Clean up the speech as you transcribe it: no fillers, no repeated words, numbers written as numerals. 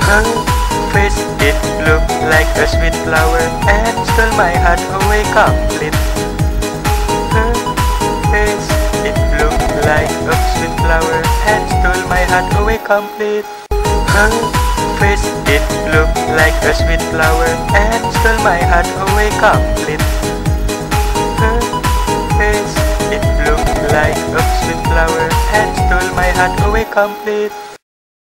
Her face, it looked like a sweet flower and stole my heart away complete. Her face, it looked like a sweet flower and stole my heart away complete. Her face, it looked like a sweet flower and stole my heart away complete. Her face, it looked like a sweet flower and stole my heart away complete.